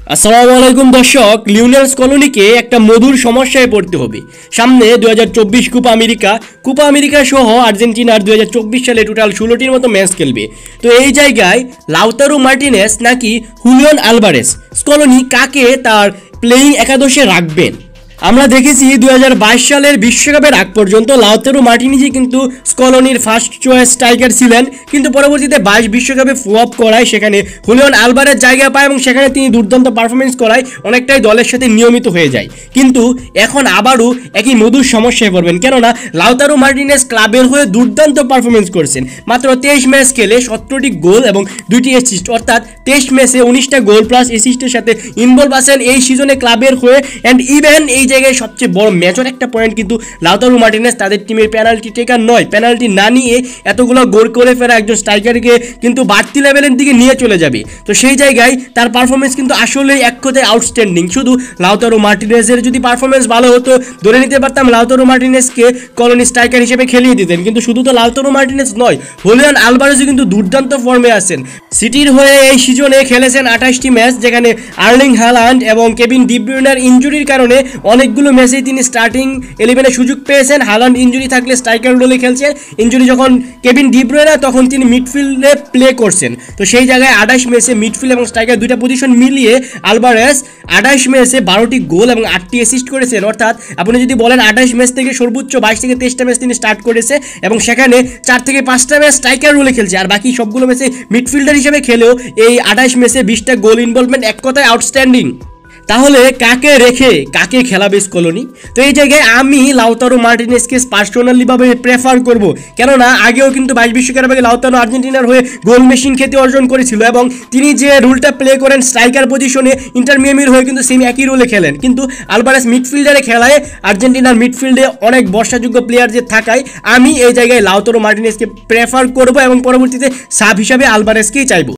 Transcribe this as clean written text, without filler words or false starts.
আসসালামু আলাইকুম দর্শক, লিওনেল স্কলোনিকে একটা মধুর সমস্যায় পড়তে হবে। সামনে 2024 কোপা আমেরিকা সহ আর্জেন্টিনার 2024 সালে টোটাল 16টির মতো ম্যাচ খেলবে। তো এই জায়গায় লাউতারো মার্টিনেজ নাকি হুলিয়ান আলভারেজ, স্কলোনি কাকে তার প্লেয়িং একাদশে রাখবেন? আমরা দেখেছি 2022 সালের বিশ্বকাপের আগ পর্যন্ত লাউতারো মার্টিনেজই কিন্তু স্কলোনির ফার্স্ট চয়েস স্ট্রাইকার ছিলেন, কিন্তু পরবর্তীতে 22 বিশ্বকাপে ফ্লপ করায় সেখানে হুলিয়ান আলভারেজ জায়গা পায় এবং সেখানে তিনি দুর্দান্ত পারফরমেন্স করায় অনেকটাই দলের সাথে নিয়মিত হয়ে যায়। কিন্তু এখন আবারও একই মধুর সমস্যায় পড়বেন, কেননা লাউতারো মার্টিনেজ ক্লাবের হয়ে দুর্দান্ত পারফরমেন্স করছেন। মাত্র 23 ম্যাচ খেলে 17টি গোল এবং 2টি অ্যাসিস্ট, অর্থাৎ 23 ম্যাচে 19টা গোল প্লাস অ্যাসিস্টের সাথে ইনভলভ আছেন এই সিজনে ক্লাবের হয়ে। অ্যান্ড ইভেন এই জায়গায় সবচেয়ে বড় মেজর একটা পয়েন্ট কিন্তু লাউতারো মার্টিনেজ তাদের টিমের পেনাল্টি টেকার নয়। পেনাল্টি না নিয়ে এতগুলো গোল করে ফেরা একজন স্ট্রাইকারকে কিন্তু বাড়তি লেভেলের দিকে নিয়ে চলে যাবে। তো সেই জায়গায় তার পারফরমেন্স কিন্তু আসলেই এক কথায় আউটস্ট্যান্ডিং। শুধু লাউতারো মার্টিনেজের যদি পারফরমেন্স ভালো হতো ধরে নিতে পারতাম লাউতারো মার্টিনেজকে কলোনি স্ট্রাইকার হিসেবে খেলিয়ে দিতেন, কিন্তু শুধু তো লাউতারো মার্টিনেজ নয়, হুলিয়ান আলভারেজও কিন্তু দুর্দান্ত ফর্মে আছেন। সিটির হয়ে এই সিজনে খেলেছেন 28টি ম্যাচ, যেখানে আর্লিং হালান্ড এবং কেভিন ডি ব্রুইনার ইনজুরির কারণে অনেকগুলো ম্যাচেই তিনি স্টার্টিং 11-এ সুযোগ পেয়েছেন। হালান্ড ইনজুরি থাকলে স্ট্রাইকার রোলে খেলছেন, ইনজুরি যখন কেভিন ডি ব্রুইনার তখন তিনি মিডফিল্ডে প্লে করছেন। তো সেই জায়গায় 28 ম্যাচে মিডফিল্ড এবং স্ট্রাইকার দুইটা পজিশন মিলিয়ে আলভারেজ 28 ম্যাচে 12টি গোল এবং 8টি অ্যাসিস্ট করেছেন। অর্থাৎ আপনি যদি বলেন 28 ম্যাচ থেকে সর্বোচ্চ 22 থেকে 23টা ম্যাচ তিনি স্টার্ট করেছে এবং সেখানে 4 থেকে 5টা ম্যাচ স্ট্রাইকার রোলে খেলছে, আর বাকি সবগুলো ম্যাচে মিডফিল্ডার হিসেবে খেলেও এই 28 ম্যাচে 20টা গোল ইনভলভমেন্ট এক কথায় আউটস্ট্যান্ডিং। তাহলে কাকে রেখে কাকে খেলাবে স্কলোনি? তো এই জায়গায় আমি লাউতারো মার্টিনেজকে পার্সোনালিভাবে প্রেফার করব, কেননা আগেও কিন্তু 22 বিশ্বকাপের আগে লাউতারো আর্জেন্টিনার হয়ে গোল মেশিন খ্যাতি অর্জন করেছিল এবং তিনি যে রুলটা প্লে করেন স্ট্রাইকার পজিশনে ইন্টার মিয়ামির হয়ে কিন্তু সেম একই রোলে খেলেন। কিন্তু আলভারেজ মিডফিল্ডারে খেলায় আর্জেন্টিনার মিডফিল্ডে অনেক বর্ষাযোগ্য প্লেয়ার যে থাকায় আমি এই জায়গায় লাউতারো মার্টিনেজকে প্রেফার করব এবং পরবর্তীতে সাব হিসাবে আলভারেজকেই চাইব।